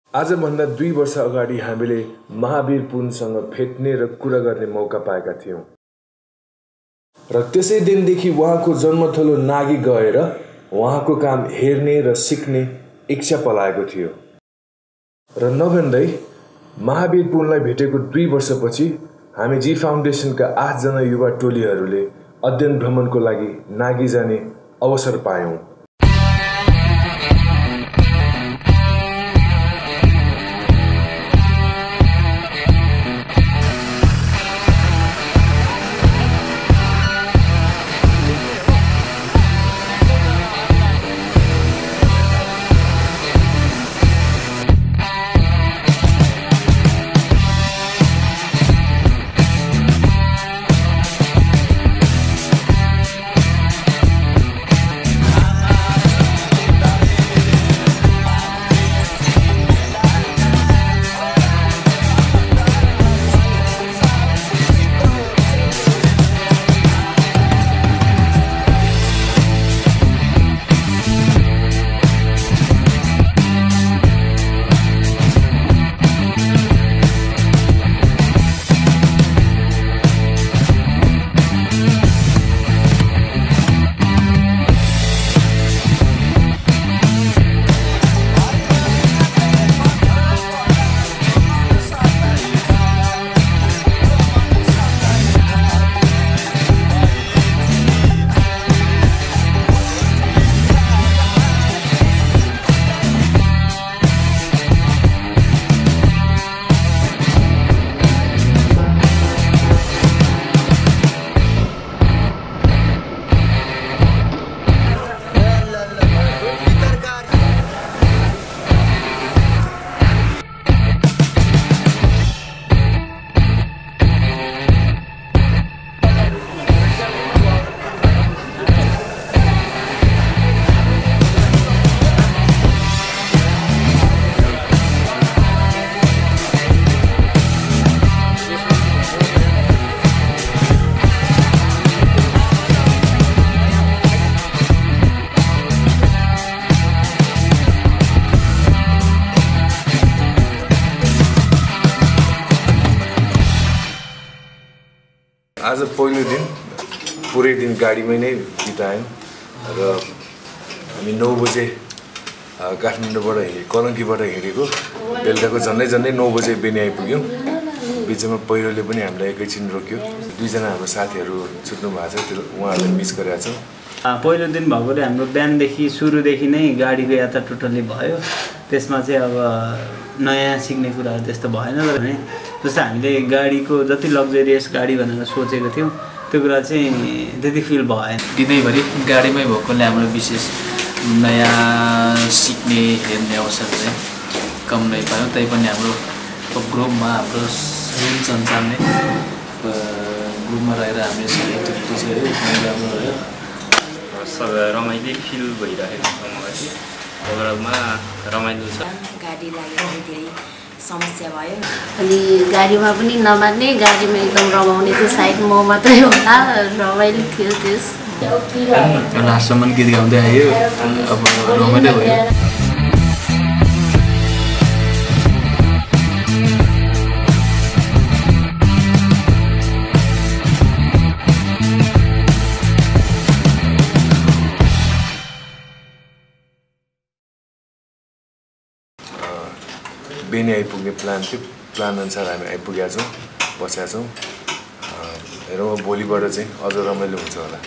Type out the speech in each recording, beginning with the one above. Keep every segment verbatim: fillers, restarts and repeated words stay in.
आजभन्दा दुई वर्ष अगाडि हामीले महावीर पुनसँग भेट्ने र कुरा गर्ने मौका पाएका थियौं र त्यसै दिनदेखि उहाँको जन्मथलो नागी गएर उहाँको काम हेर्ने र सिक्ने इच्छा पलाएको थियो र नभन्दै महावीर पुनलाई भेटेको दुई वर्षपछि हामी जी फाउन्डेसनका आठ जना युवा टोलीहरूले अध्ययन भ्रमणको लागि नागी जाने अवसर पायौं। आज पहिलो दिन पुरै दिन गाडीमै नै बितायौं र हामी नौ बजे काठमाडौँबाट हिँडे कलङ्कीबाट हिँडेको बेलुकाको झन्डै झन्डै नौ बजे बेनी आइपुग्यौं। बिचमा पहिरोले पनि हामीलाई एकैछिन रोक्यो। दुईजना हाम्रो साथीहरू छुट्नु भएको छ, त्यो उहाँहरूलाई मिस गरेका छौँ। पहिलो दिन भएकोले हाम्रो बिहानदेखि सुरुदेखि नै गाडीको यात्रा टोटल्ली भयो। त्यसमा चाहिँ अब नयाँ सिक्ने कुराहरू त्यस्तो भएन भने जस्तो हामीले गाडीको जति लग्जरियस गाडी भनेर सोचेको थियौँ त्यो कुरा चाहिँ त्यति फिल भएन। दिनैभरि गाडीमै भएकोले हाम्रो विशेष नयाँ सिक्ने हेर्ने अवसर चाहिँ कम नै पायौँ। तैपनि हाम्रो ग्रुपमा हाम्रो रुम सञ्चालने ग्रुपमा रहेर हामीले सबै राम्रो रह्यो। सब रमाइलो फिल भइरहेको छ मलाई चाहिँ। ओभरअलमा रमाइलो छ। गाडी लागेर धेरै समस्या भयो अनि गाडीमा पनि नमान्ने, गाडीमा एकदम रमाउने चाहिँ सायद म मात्रै होला। रमाइलो थियो त्यस। लास्टसम्म गीत गाउँदै आयो, अब रमाइलो भयो। बेनी आइपुग्ने प्लान थियो, प्लान अनुसार हामी आइपुगेका छौँ, बसेका छौँ। हेरौँ भोलिबाट चाहिँ अझ रमाइलो हुन्छ होला।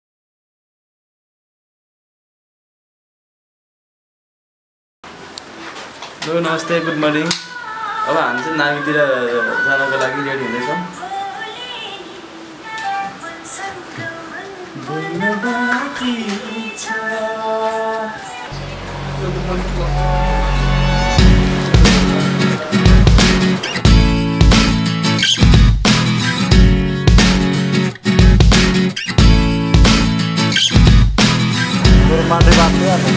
हेलो नमस्ते, गुड मर्निङ। अब हामी चाहिँ नागीतिर जानको लागि रेडी हुँदैछौँ। मात्रै बात थियो अब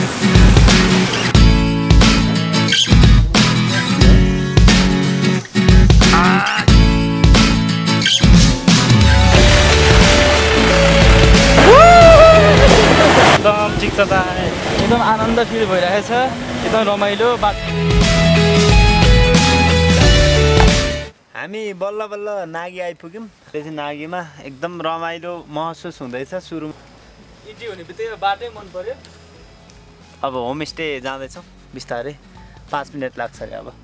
एकदम ठिक छ त, एकदम आनन्द फिल भइरहेछ, एकदम रमाइलो बात। हामी बल्ल बल्ल नागी आइपुग्यौँ। त्यसपछि नागीमा एकदम रमाइलो महसुस हुँदैछ। सुरुमा इन्ट्री हुने बित्तिकै बाटै मन पर्यो। अब होमस्टे जाँदैछौँ बिस्तारै, पाँच मिनट लाग्छ अरे अब।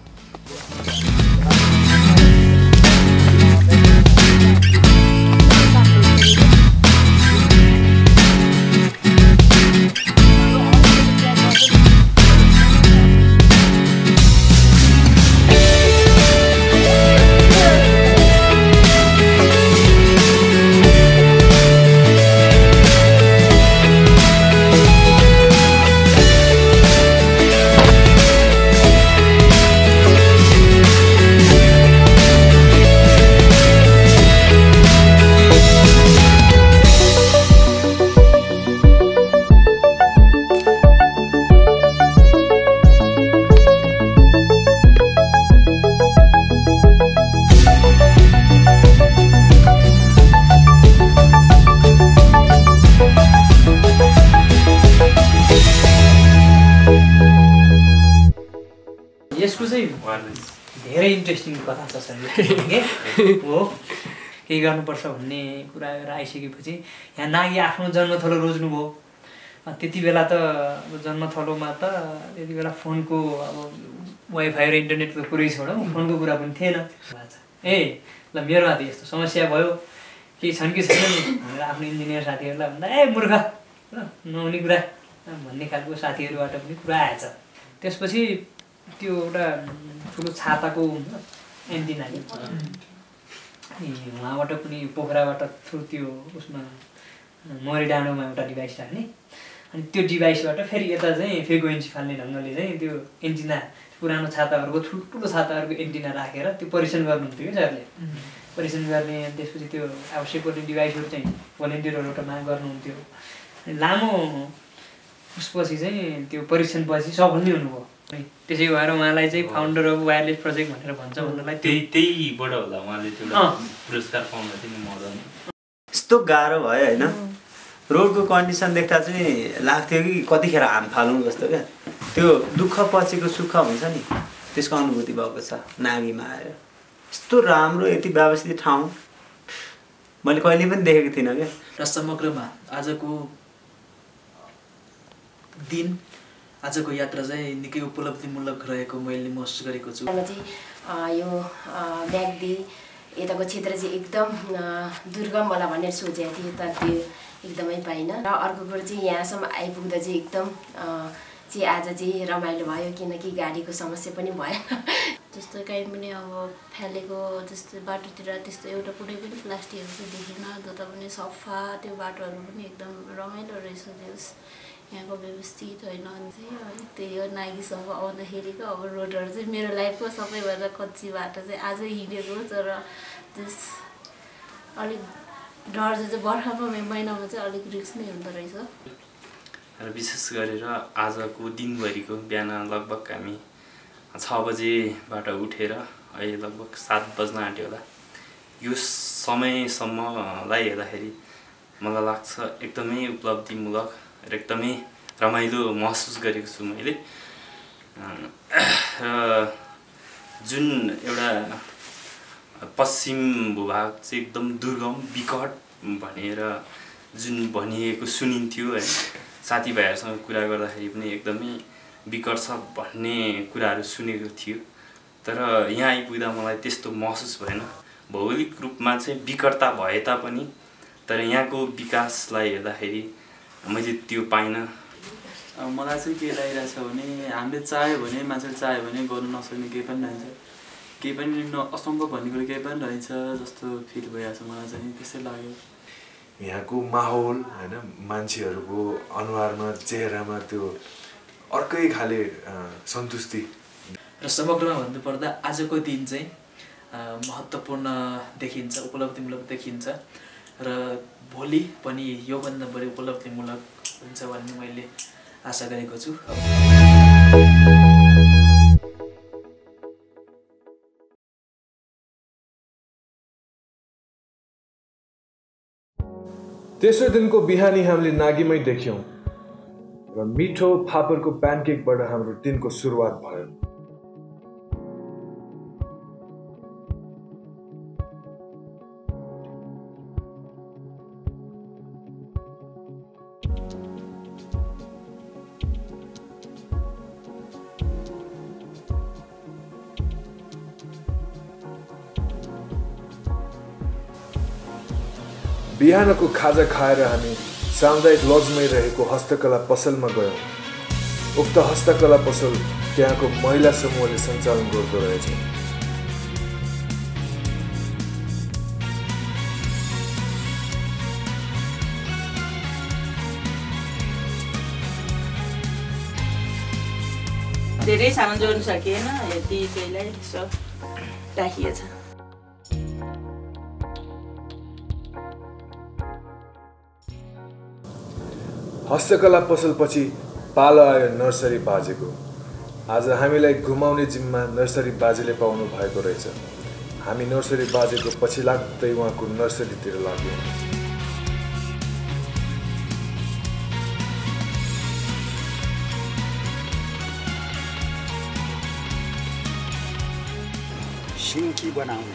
यसको चाहिँ धेरै इन्ट्रेस्टिङ कथा छ सर हो। केही गर्नुपर्छ भन्ने कुरा गरेर आइसकेपछि यहाँ नागी आफ्नो जन्मथलो रोज्नुभयो। त्यति बेला त अब जन्मथलोमा त त्यति बेला फोनको अब वाइफाई र इन्टरनेटको कुरै छोडौँ, फोनको कुरा पनि थिएन। ए ल मेरो हात यस्तो समस्या भयो, केही छन् कि छैन भनेर आफ्नो इन्जिनियर साथीहरूलाई भन्दा ए मूर्ख नहुने कुरा भन्ने खालको साथीहरूबाट पनि कुरा आएछ। त्यसपछि त्यो एउटा ठुलो छाताको एन्टिना उहाँबाट पनि पोखराबाट थ्रु त्यो उसमा मरी डाँडोमा एउटा डिभाइस राख्ने, अनि त्यो डिभाइसबाट फेरि यता चाहिँ फ्रिक्वेन्सी फाल्ने ढङ्गले चाहिँ त्यो एन्टिना पुरानो छाताहरूको ठुल्ठुलो छाताहरूको एन्टिना राखेर त्यो परीक्षण गर्नुहुन्थ्यो कि सरले। परीक्षण गर्ने, त्यसपछि त्यो आवश्यक पर्ने डिभाइसहरू चाहिँ भोलिन्टियरहरूबाट माग गर्नुहुन्थ्यो। लामो उसपछि चाहिँ त्यो परीक्षणपछि सफल नै हुनुभयो। त्यसै भएर उहाँलाई चाहिँ फाउन्डर अफ वायरलेस प्रोजेक्ट भनेर भन्छ भन्नलाई त्यही त्यहीबाट होला उहाँले त्यो पुरस्कार पाउनु थियो मजा। यस्तो गाह्रो भयो होइन, रोडको कन्डिसन देख्दा चाहिँ लाग्थ्यो कि कतिखेर हाम फालौँ जस्तो क्या। त्यो दुःख पछिको सुख हुन्छ नि, त्यसको अनुभूति भएको छ नागीमा आएर। यस्तो राम्रो यति व्यवस्थित ठाउँ मैले कहिले पनि देखेको थिइनँ क्या। र समग्रमा आजको दिन आजको यात्रा चाहिँ निकै उपलब्धिमूलक रहेको मैले महसुस गरेको छु। चाहिँ यो म्याग्दी यताको क्षेत्र चाहिँ एकदम दुर्गम होला भनेर सोचेको थिएँ, तर त्यो एकदमै पाइनँ। र अर्को कुरो चाहिँ यहाँसम्म आइपुग्दा चाहिँ एकदम चाहिँ आज चाहिँ रमाइलो भयो, किनकि गाडीको समस्या पनि भएन। त्यस्तो कहीँ पनि अब फ्यालेको त्यस्तो बाटोतिर त्यस्तो एउटा कुनै पनि प्लास्टिकहरू चाहिँ देखिनँ। जता पनि सफा, त्यो बाटोहरू पनि एकदम रमाइलो रहेछ। त्यस यहाँको व्यवस्थित होइन अनि चाहिँ अलिक त्यही हो। नागीसम्म आउँदाखेरिको अब रोडहरू चाहिँ मेरो लाइफको सबैभन्दा कच्ची बाटो चाहिँ आजै हिँडेको, तर त्यस अलिक डर चाहिँ बर्खाको महिनामा चाहिँ अलिक रिस्क नै हुँदो रहेछ। र विशेष गरेर आजको दिनभरिको बिहान लगभग हामी छ बजेबाट उठेर अहिले लगभग सात बज्न आँट्यो होला। यो समयसम्मलाई हेर्दाखेरि मलाई लाग्छ एकदमै उपलब्धिमूलक र एकदमै रमाइलो महसुस गरेको छु मैले। र जुन एउटा पश्चिम भूभाग चाहिँ एकदम दुर्गम विकट भनेर जुन भनिएको सुनिन्थ्यो है, साथीभाइहरूसँग कुरा गर्दाखेरि पनि एकदमै विकट छ भन्ने कुराहरू सुनेको थियो। तर यहाँ आइपुग्दा मलाई त्यस्तो महसुस भएन। भौगोलिक रूपमा चाहिँ विकटता भए तापनि तर यहाँको विकासलाई हेर्दाखेरि मैले त्यो पाइनँ। मलाई चाहिँ के लागिरहेछ भने हामीले चाह्यो भने मान्छेले चाह्यो भने गर्नु नसक्ने केही पनि रहन्छ, केही पनि न असम्भव भन्ने कुरो केही पनि रहन्छ जस्तो फिल भइरहेको छ मलाई चाहिँ, त्यस्तै लाग्यो। यहाँको माहौल होइन, मान्छेहरूको अनुहारमा चेहरामा त्यो अर्कै खाले सन्तुष्टि। र समग्रमा भन्नुपर्दा आजको दिन चाहिँ महत्त्वपूर्ण देखिन्छ, उपलब्धिमूलक देखिन्छ र भोलि पनि योभन्दा बढी उपलब्धिमूलक हुन्छ भन्ने मैले आशा गरेको छु। तेस्रो दिनको बिहानी हामीले नागीमै देख्यौँ र मिठो फापरको प्यानकेकबाट हाम्रो दिनको सुरुवात भयो। बिहानको खाजा खाएर हामी सामुदायिक लजमै रहेको हस्तकला पसलमा गयौँ। उक्त हस्तकला पसल त्यहाँको महिला समूहले सञ्चालन गर्दो रहेछ। धेरै सामान जोड्न सकिएन, यति त्यसलाई सब राखिएछ। हस्तकला पसलपछि पालो आयो नर्सरी बाजेको। आज हामीलाई घुमाउने जिम्मा नर्सरी बाजेले पाउनु भएको रहेछ। हामी नर्सरी बाजेको पछि लाग्दै उहाँको नर्सरीतिर लाग्यौँ। सिन्की बनाउने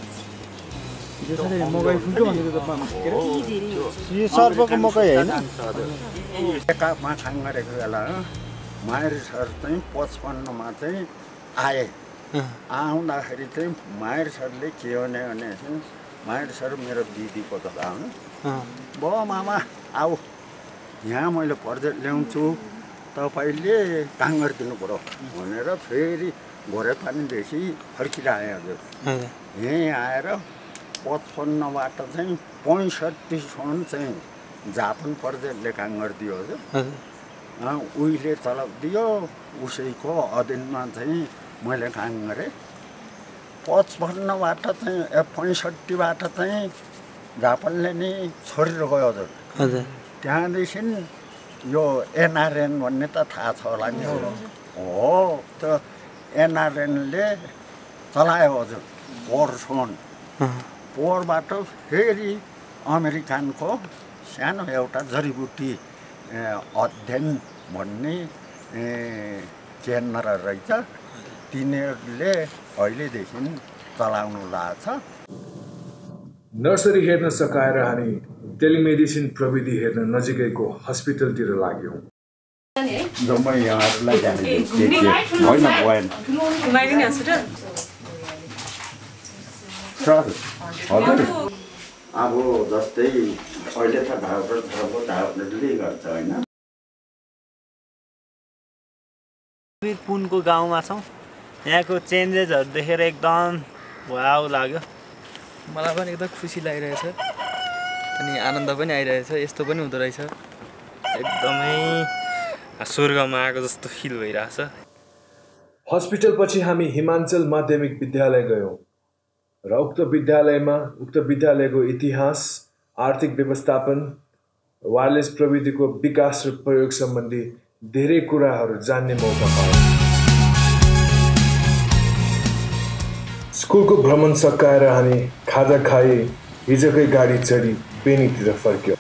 मकै फुल्यो भनेको यो सर्पको मकै होइन। एकामा खाङ गरेको बेला मायर सर चाहिँ पचपन्नमा चाहिँ आए। आउँदाखेरि चाहिँ मायर सरले के भने भने मायर सर मेरो दिदीको छोरा हुन्। ब मामा आऊ, यहाँ मैले पर्जेट ल्याउँछु, तपाईँले काम गरिदिनु पऱ्यो भनेर फेरि घोरे पानीदेखि फर्किरहे हजुर। यहीँ आएर पचपन्नबाट चाहिँ पैँसठीसम्म चाहिँ जापान प्रोजेक्टले काम गरिदियो हजुर। उहिले तलब दियो, उसैको अधीनमा चाहिँ मैले काम गरेँ। पचपन्नबाट चाहिँ ए पैँसठीबाट चाहिँ जापानले नि छोडेर गयो हजुर। त्यहाँदेखि यो एनआरएन भन्ने त थाहा छ होला नि हो, त एनआरएनले चलायो हजुर पोरसम्म। पोरबाट फेरि अमेरिकनको सानो एउटा जडीबुटी अध्ययन भन्ने केन्द्र रहेछ, तिनीहरूले अहिलेदेखि चलाउनु लाग्छ। नर्सरी हेर्न सकाएर हामी टेलिमेडिसिन प्रविधि हेर्न नजिकैको हस्पिटलतिर लाग्यौँ। जम्मै यहाँहरूलाई होइन भएन सर हजुर। अब जस्तै अहिले त डाक्टर थरको डाक्टरले गर्छ होइन। महावीर पुनको गाउँमा छौँ। यहाँको चेन्जेसहरू देखेर एकदम वाउ लाग्यो। मलाई पनि एकदम खुसी लागिरहेछ अनि आनन्द पनि आइरहेछ। यस्तो पनि हुँदो रहेछ, एकदमै स्वर्गमा आएको जस्तो फिल भइरहेछ। हस्पिटलपछि हामी हिमाञ्चल माध्यमिक विद्यालय गयौँ र उक्त विद्यालयमा उक्त विद्यालयको इतिहास, आर्थिक व्यवस्थापन, वायरलेस प्रविधिको विकास र प्रयोग सम्बन्धी धेरै कुराहरू जान्ने मौका पायौँ। स्कुलको भ्रमण सकाएर हामी खाजा खाई हिजोकै गाडी चढी बेनीतिर फर्क्यौँ।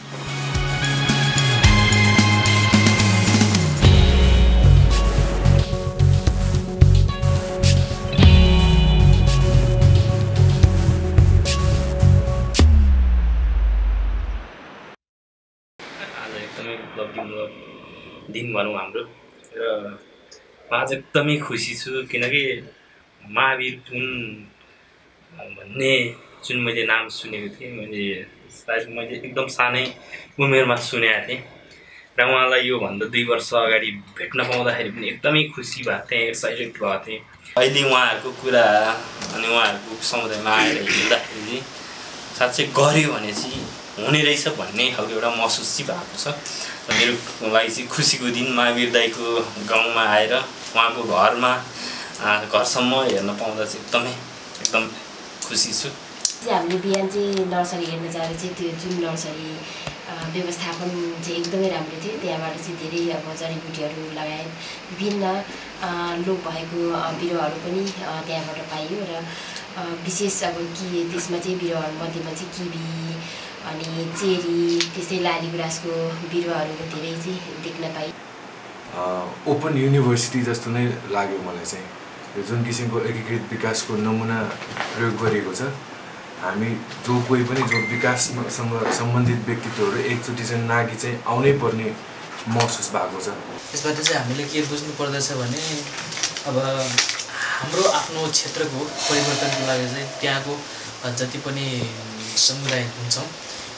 दिन भनौँ हाम्रो, र म आज एकदमै खुसी छु किनकि महावीर पुन भन्ने जुन मैले नाम सुनेको थिएँ, मैले सायद मैले एकदम सानै उमेरमा सुनेको थिएँ र उहाँलाई योभन्दा दुई वर्ष अगाडि भेट्न पाउँदाखेरि पनि एकदमै खुसी भएको थिएँ, एक्साइटेड भएको थिएँ। अहिले उहाँहरूको कुरा अनि उहाँहरूको समुदायमा आएर हिँड्दाखेरि चाहिँ साँच्चै गऱ्यो भने चाहिँ हुने रहेछ भन्ने खालको एउटा महसुस चाहिँ भएको छ। मेरो लागि चाहिँ खुसीको दिन महावीर दाईको गाउँमा आएर उहाँको घरमा घरसम्म हेर्न पाउँदा चाहिँ एकदमै एकदम खुसी छु। हामीले बिहान चाहिँ नर्सरी हेर्न जाँदा चाहिँ त्यो जुन नर्सरी व्यवस्थापन चाहिँ एकदमै राम्रो थियो। त्यहाँबाट चाहिँ धेरै अब जडीबुटीहरू लगायत विभिन्न लोप भएको बिरुवाहरू पनि त्यहाँबाट पाइयो र विशेष अब कि त्यसमा चाहिँ बिरुवाहरूमध्येमा चाहिँ किवी अनि चेरी त्यस्तै लाली गुराँसको बिरुवाहरू धेरै चाहिँ देख्न पाइयो। ओपन युनिभर्सिटी जस्तो नै लाग्यो मलाई चाहिँ। यो जुन किसिमको एकीकृत विकासको नमुना प्रयोग गरिएको छ, हामी जो कोही पनि जो विकाससँग सम्बन्धित व्यक्तित्वहरू एकचोटि चाहिँ नागी चाहिँ आउनै पर्ने महसुस भएको छ। यसबाट चाहिँ हामीले के बुझ्नु पर्दछ भने अब हाम्रो आफ्नो क्षेत्रको परिवर्तनको लागि चाहिँ त्यहाँको जति पनि समुदाय हुन्छौँ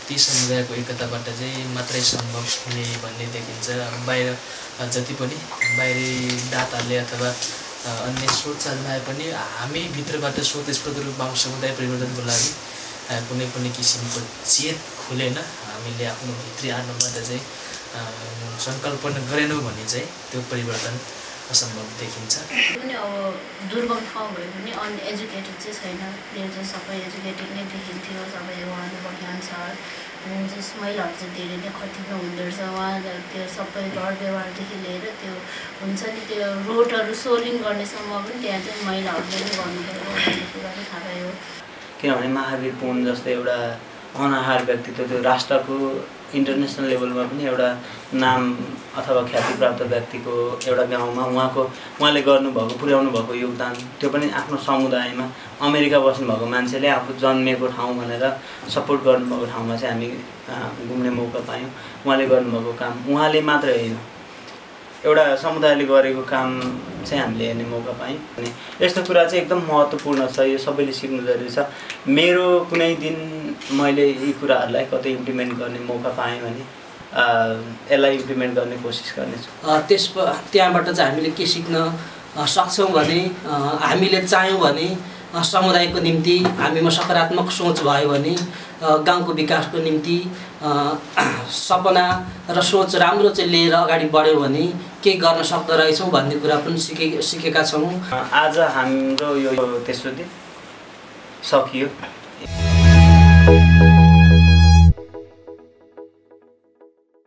ती समुदायको एकताबाट चाहिँ मात्रै सम्भव हुने भन्ने देखिन्छ। बाहिर जति पनि बाहिरी दाताले अथवा अन्य स्रोत साधनाए पनि हामी भित्रबाट स्वतस्फूर्त रूपमा समुदाय परिवर्तनको लागि कुनै पनि किसिमको चेत खुलेन। हामीले आफ्नो भित्री आत्माबाट चाहिँ सङ्कल्पना गरेनौँ भने चाहिँ त्यो परिवर्तन असम्भव देखिन्छ। पनि अब दुर्गम ठाउँ भए पनि अनएजुकेटेड चाहिँ छैन, त्यो चाहिँ सबै एजुकेटेड नै देखिन्थ्यो। सबै उहाँहरू बगानसार जस महिलाहरू चाहिँ धेरै नै खटिनु हुँदो रहेछ। उहाँ त्यो सबै घर व्यवहारदेखि लिएर त्यो हुन्छ नि त्यो रोडहरू सोलिङ गर्नेसम्म पनि त्यहाँ चाहिँ महिलाहरूले नै गर्नुभयो भन्ने कुरा पनि थाहा भयो। किनभने महावीर पुन जस्तो एउटा अनाहार व्यक्तित्व त्यो राष्ट्रको इन्टरनेसनल लेभलमा पनि एउटा नाम अथवा ख्याति प्राप्त व्यक्तिको एउटा गाउँमा उहाँको उहाँले गर्नुभएको पुर्याउनु भएको योगदान त्यो पनि आफ्नो समुदायमा अमेरिका बस्नुभएको मान्छेले आफू जन्मेको ठाउँ भनेर सपोर्ट गर्नुभएको ठाउँमा चाहिँ हामी घुम्ने मौका पायौँ। उहाँले गर्नुभएको काम उहाँले मात्रै होइन एउटा समुदायले गरेको काम चाहिँ हामीले हेर्ने मौका पायौँ। अनि यस्तो कुरा चाहिँ एकदम महत्त्वपूर्ण छ, यो सबैले सिक्नु जरुरी छ। मेरो कुनै दिन मैले यी कुराहरूलाई कतै इम्प्लिमेन्ट गर्ने मौका पाएँ भने यसलाई इम्प्लिमेन्ट गर्ने कोसिस गर्नेछु। त्यस त्यहाँबाट चाहिँ हामीले के सिक्न सक्छौँ भने हामीले चाह्यौँ भने समुदायको निम्ति हामीमा सकारात्मक सोच भयो भने गाउँको विकासको निम्ति सपना र सोच राम्रो चाहिँ लिएर अगाडि बढ्यो भने केही गर्न सक्दो रहेछौँ भन्ने कुरा पनि सिके सिकेका छौँ। आज हाम्रो यो तेस्रो दिन सकियो।